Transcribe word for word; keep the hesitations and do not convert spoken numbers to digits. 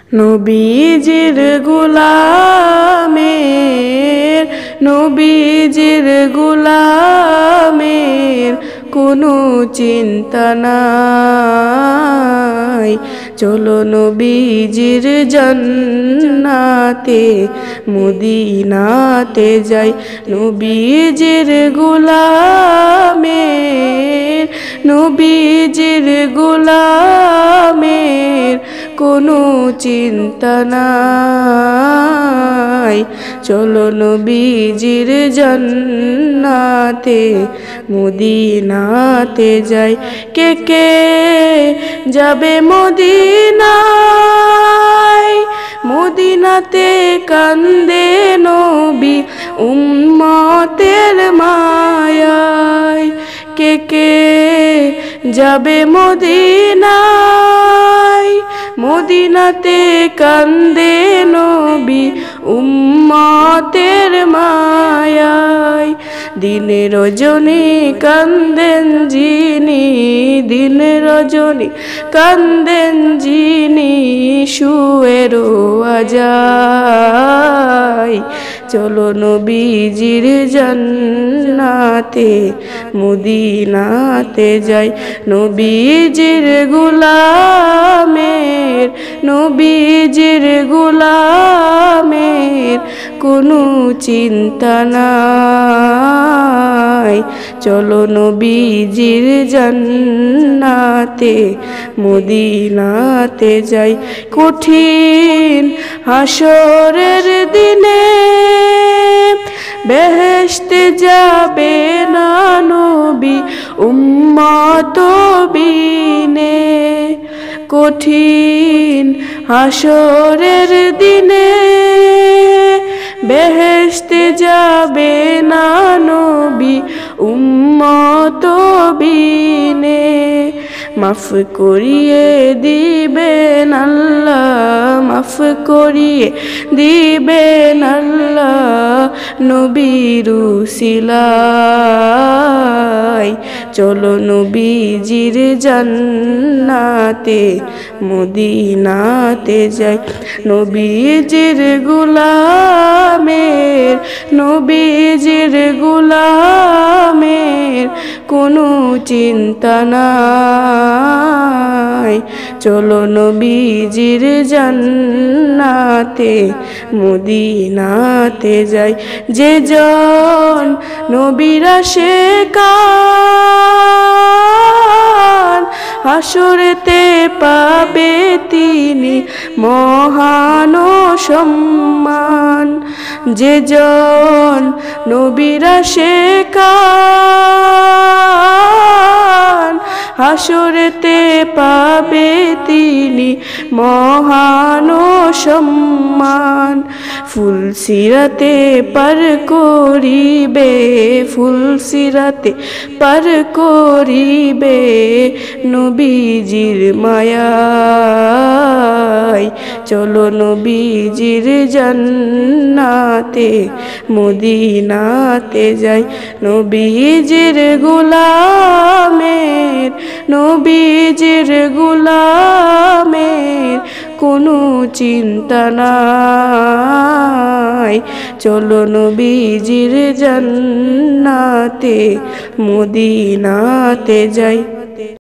নবীজির গোলামের নবীজির গোলামের কোনো চিন্তা নাই। চলো নবীজির জান্নাতে মদিনাতে যাই। নবীজির গোলামের নবীজির গোলামের কোনো চিন্তা নাই। চলো নবীজির জান্নাতে মদিনাতে যাই। কে কে যাবে মদিনায়? মদিনাতে কান্দে নবী উম্মতের মায়ায়। কে কে যাবে মদিনায়? মদিনাতে কান্দে নবী উম্মতের মায়ায়। দিনে রজনী কান্দেন যিনি, দিনে রজনী কান্দেন যিনি শুয়ে রোয়া যায়। চলো নবীজির জান্নাতে মদিনাতে যাই। নবীজির গোলামের নবীজির গোলামের কোনো চিন্তা নাই। চলো নবীজির জান্নাতে মদিনাতে যাই। কঠিন হাসরের দিনে বেহেশতে যাবে না নবী উম্মত বিনে। কঠিন হাসরের দিনে বেহেশতে যাবে না নবী উম্মত বিনে। মাফ করিয়ে দিবেন আল্লাহ, মাফ করিয়ে দিবেন আল্লাহ নবীর উসিলায়। চলো নবীজির জান্নাতে মদিনাতে যাই। নবীজির গোলামের নবীজির গোলামের কোনো চিন্তা নাই। চলো নবীজির জান্নাতে মদিনাতে যাই। যে জন নবীর আশিকান হাসরেতে পাবে তিনি মহান সম্মান। যে জন নবীর আশিকান হাসরেতে পাবে তিনি মহান সম্মান। ফুল সিরাতে পার করিবে ফুল সিরাতে পার করিবে নবীজির মায়ায়। চলো নবীজির জান্নাতে মদিনাতে যাই। নবীজির গোলামের নবীজির গোলামের কোনো চিন্তা নাই। চলো নবীজির জান্নাতে মদিনাতে যাই।